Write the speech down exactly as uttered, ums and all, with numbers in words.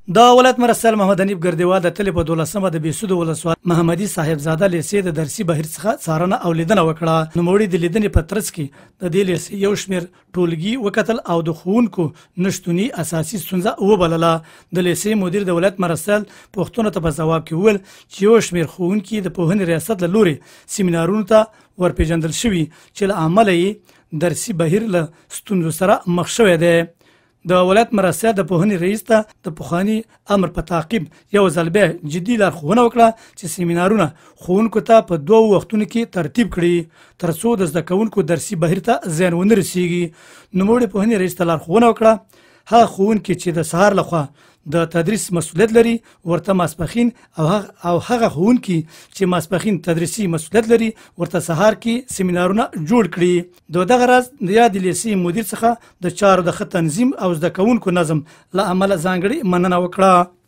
د ولایت مرستیال محمد حنیف ګردیوال د تلې په دولسمه د بېسودو ولسوالۍ محمدي صاحبزاده لیسې د درسي بهیر څخه څارنه او لیدنه وکړه. نوموړي د لیدنې په ترڅ کې د دې لیسې یو شمېر ټولګي وکتل او د ښوونکو نشتوني اساسي ستونزه وبلله. د لیسې مدیر د ولایت مرستیال پوښتنو ته په ځواب کې وویل چې یو شمېر ښوونکي د پوهنې ریاست له لورې سیمینارونو ته ورپېژندل شوي چې له امله یې درسي بهیر له ستونزو سره مخ شوی دی. د ولایت مرستیال د پوهنې رئیس ته د پخواني امر په تعقیب یو ځل بیا جدي لارښوونه وکړه چې سیمینارونه ښوونکو ته په دوو وختونو کې ترتیب کړي تر څو د زده کوونکو درسي بهیر ته زیان ونه رسیږي. نوموړي پوهنې رئیس ته لارښوونه وکړه هغه ښوونکي چې د سهار لخوا د تدریس مسؤلیت لري ورته ماسپښین او هغه او هغه ښوونکي چې ماسپښین تدریسي مسؤلیت لري ورته سهار کې سیمینارونه جوړ کړي. د دغه راز د یاد لیسې مدیر څخه د چارو د ښه تنظیم او زده کوونکو نظم له امله ځانګړې مننه وکړه.